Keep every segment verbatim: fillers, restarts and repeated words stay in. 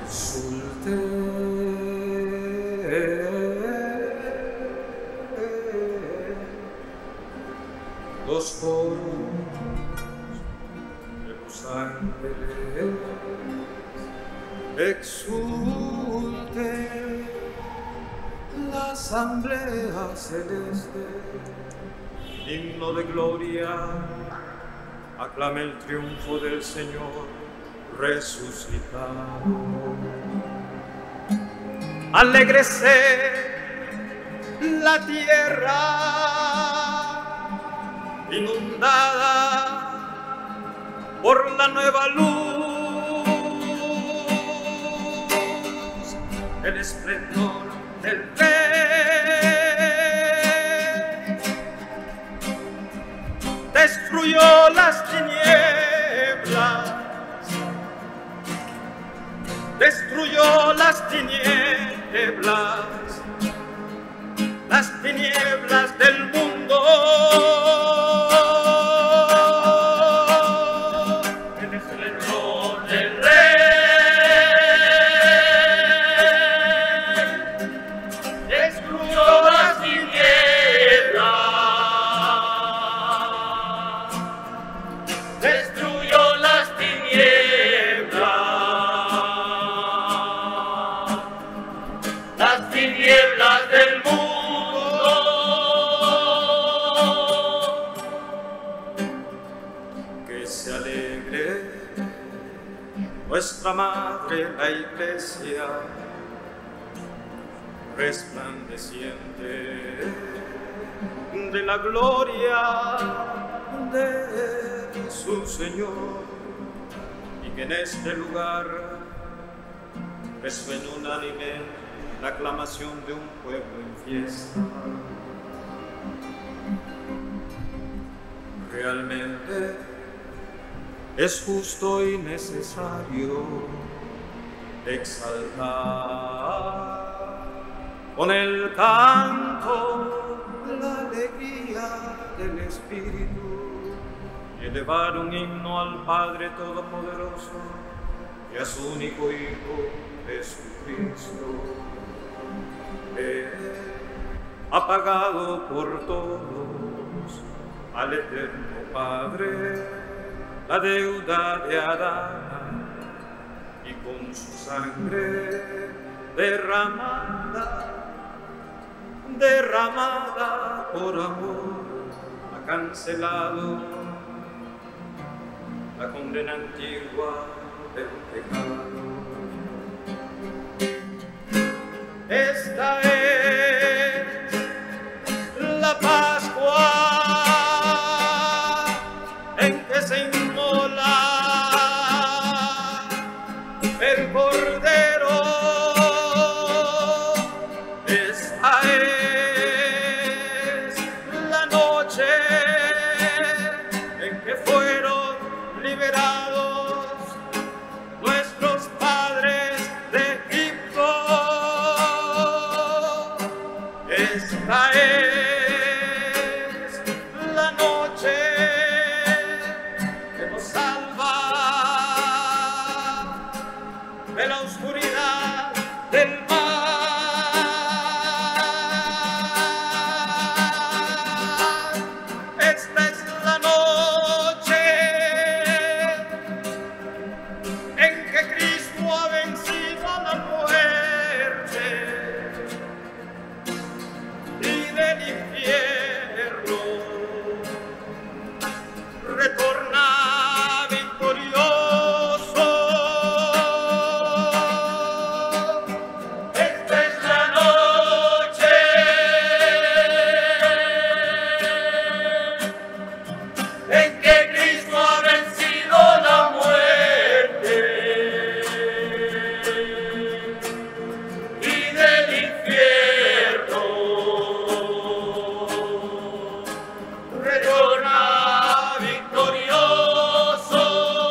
exulte los coros de los ángeles, exulte la asamblea celeste, himno de gloria, aclame el triunfo del Señor resucitado. Alégrese la tierra inundada por la nueva luz, el esplendor del Rey destruyó las tinieblas, destruyó las tinieblas, las tinieblas del mundo. El esplendor del Rey destruyó las tinieblas, destruyó las tinieblas, las tinieblas del mundo. Que se alegre nuestra madre, la Iglesia, resplandeciente de la gloria de su Señor, y que en este lugar resuene unánime la aclamación de un pueblo en fiesta. Realmente es justo y necesario exaltar con el canto la alegría del Espíritu y elevar un himno al Padre Todopoderoso y a su único Hijo Jesucristo, que ha pagado por todos al Eterno Padre la deuda de Adán, y con su sangre derramada, derramada por amor, ha cancelado la condena antigua del pecado. Esta es la Pascua en que se inmola el Cordero. Esta es la noche en que fueron liberados nuestros padres de Egipto. Esta es la noche que nos salva de la oscuridad del mar. Esta es la noche en que Cristo ha vencido a la muerte y del infierno retorna victorioso. Esta es la noche en que Cristo ha vencido la muerte y del infierno retorna victorioso.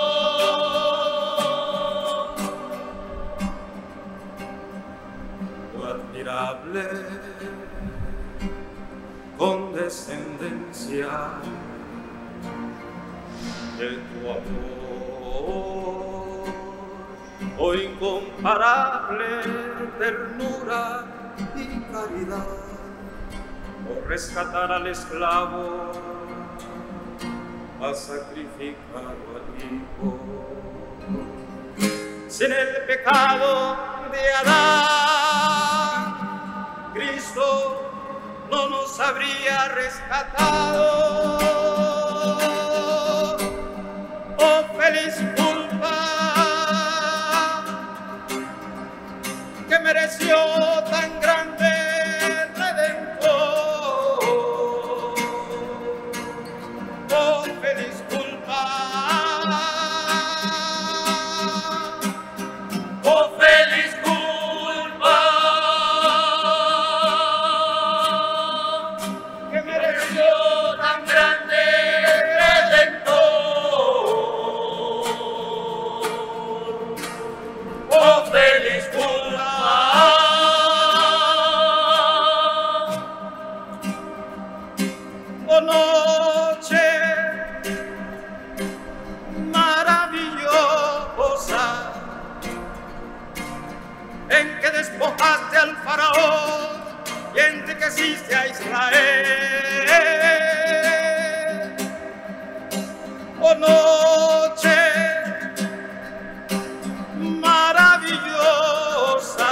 Tu admirable condescendencia, de tu amor oh incomparable ternura y caridad, por rescatar al esclavo, has sacrificado al hijo. Sin el pecado de Adán, Cristo no nos habría rescatado. Oh feliz culpa que mereció tan grande redentor. Oh feliz culpa, oh feliz culpa que mereció tan grande redentor. Oh feliz culpa, oh noche maravillosa en que despojaste al faraón y enriqueciste a Israel. Oh noche maravillosa,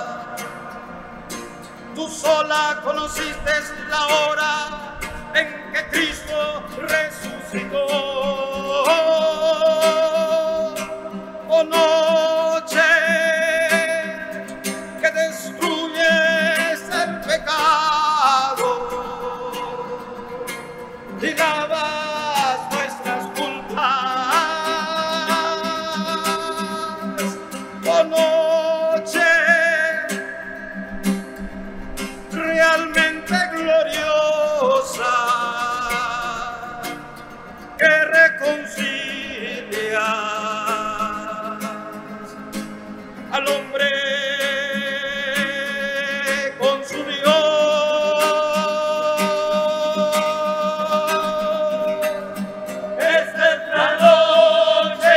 tú sola conociste la hora en que Cristo resucitó. Oh noche que destruyes el pecado y lavas nuestras culpas. Oh noche realmente gloriosa que reconcilias al hombre con su Dios. Esta es la noche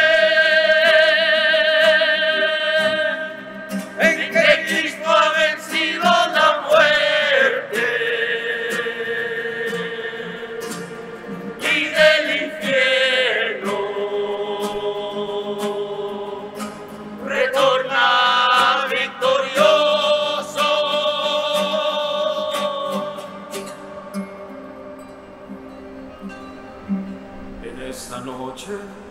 en que Cristo ha vencido la muerte y del infierno retorna victorioso. En esta noche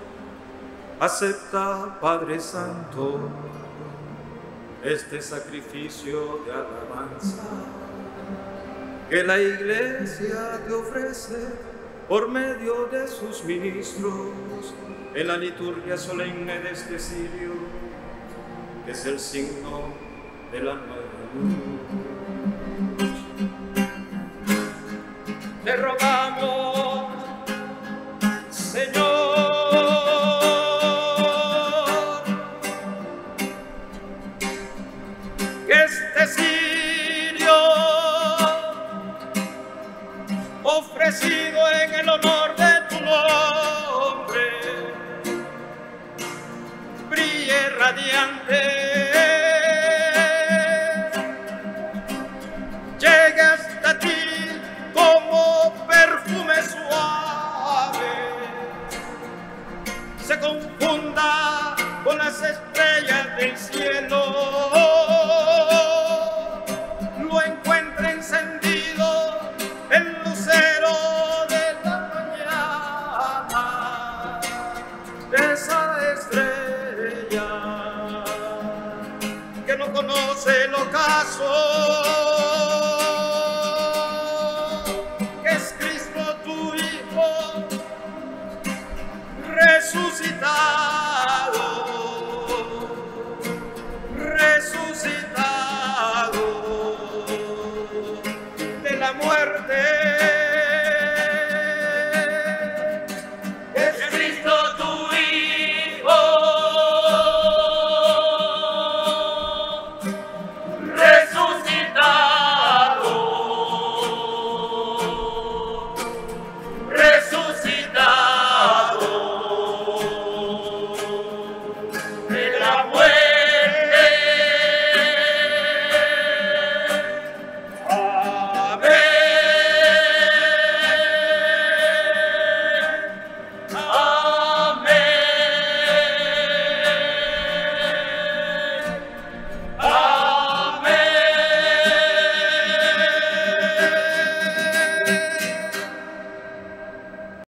acepta, Padre Santo, este sacrificio de alabanza que la Iglesia te ofrece por medio de sus ministros en la liturgia solemne de este cirio, que es el signo de la nueva luz. Te rogamos, Señor, que este cirio ofrecido en el honor de tu nombre brille radiante, llegue hasta ti como perfume suave, se confunda con las estrellas del cielo, lo encuentre encendido el lucero de la mañana, de esa estrella que no conoce el ocaso